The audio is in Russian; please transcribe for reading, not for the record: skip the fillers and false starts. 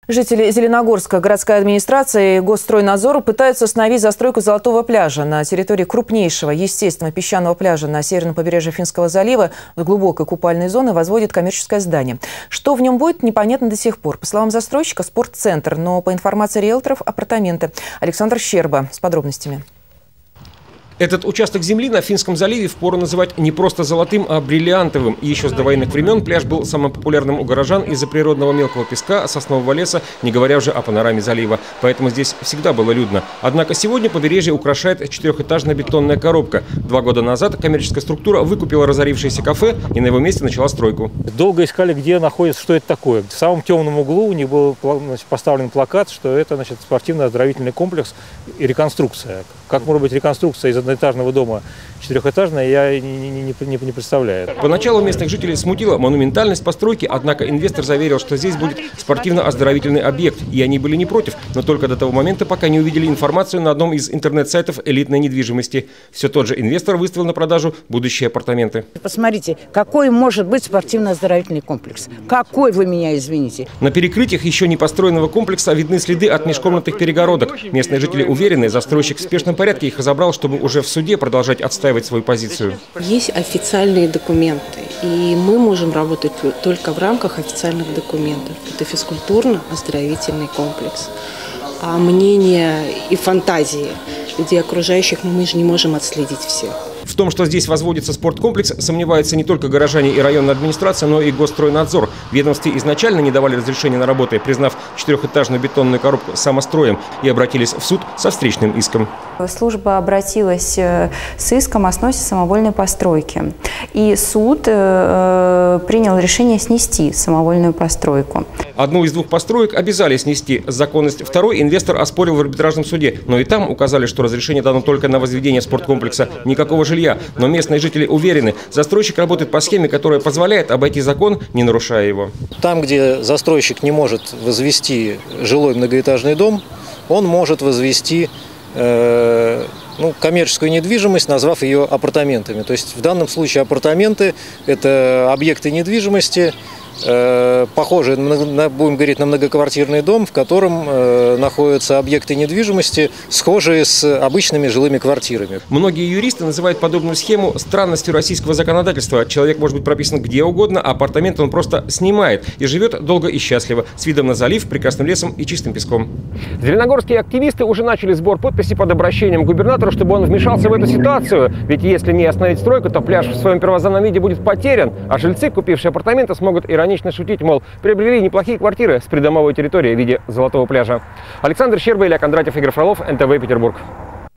Жители Зеленогорска, городская администрация и Госстройнадзор пытаются остановить застройку Золотого пляжа на территории крупнейшего естественного песчаного пляжа на северном побережье Финского залива с глубокой купальной зоны возводит коммерческое здание. Что в нем будет, непонятно до сих пор. По словам застройщика, спортцентр, но по информации риэлторов, апартаменты. Александр Щерба с подробностями. Этот участок земли на Финском заливе впору называть не просто золотым, а бриллиантовым. И еще с довоенных времен пляж был самым популярным у горожан из-за природного мелкого песка, соснового леса, не говоря уже о панораме залива. Поэтому здесь всегда было людно. Однако сегодня побережье украшает четырехэтажная бетонная коробка. 2 года назад коммерческая структура выкупила разорившееся кафе и на его месте начала стройку. Долго искали, где находится, что это такое. В самом темном углу у них был поставлен плакат, что это спортивно-оздоровительный комплекс и реконструкция. Как может быть реконструкция из одноэтажного дома четырехэтажная, я не представляю. Поначалу местных жителей смутила монументальность постройки, однако инвестор заверил, что здесь будет спортивно-оздоровительный объект. И они были не против, но только до того момента, пока не увидели информацию на одном из интернет-сайтов элитной недвижимости. Все тот же инвестор выставил на продажу будущие апартаменты. Посмотрите, какой может быть спортивно-оздоровительный комплекс? Какой, вы меня извините? На перекрытиях еще не построенного комплекса видны следы от межкомнатных перегородок. Местные жители уверены, застройщик в спешном порядке их разобрал, чтобы уже в суде продолжать отстаивать свою позицию. Есть официальные документы, и мы можем работать только в рамках официальных документов. Это физкультурно-оздоровительный комплекс. А мнения и фантазии людей окружающих мы же не можем отследить всех. В том, что здесь возводится спорткомплекс, сомневаются не только горожане и районная администрация, но и Госстройнадзор. В ведомстве изначально не давали разрешения на работы, признав четырехэтажную бетонную коробку самостроем, и обратились в суд со встречным иском. Служба обратилась с иском о сносе самовольной постройки. И суд принял решение снести самовольную постройку. Одну из 2 построек обязали снести. Законность второй инвестор оспорил в арбитражном суде. Но и там указали, что разрешение дано только на возведение спорткомплекса. Никакого жилья. Но местные жители уверены, застройщик работает по схеме, которая позволяет обойти закон, не нарушая его. Там, где застройщик не может возвести жилой многоэтажный дом, он может возвести коммерческую недвижимость, назвав ее апартаментами. То есть в данном случае апартаменты – это объекты недвижимости, похожие, будем говорить, на многоквартирный дом, в котором находятся объекты недвижимости, схожие с обычными жилыми квартирами. Многие юристы называют подобную схему странностью российского законодательства. Человек может быть прописан где угодно, а апартамент он просто снимает и живет долго и счастливо, с видом на залив, прекрасным лесом и чистым песком. Зеленогорские активисты уже начали сбор подписей под обращением к губернатору, чтобы он вмешался в эту ситуацию. Ведь если не остановить стройку, то пляж в своем первозданном виде будет потерян, а жильцы, купившие апартаменты, смогут иронично шутить, мол, приобрели неплохие квартиры с придомовой территорией в виде Золотого пляжа. Александр Щерба, Илья Кондратьев, Игорь Фролов, НТВ, Петербург.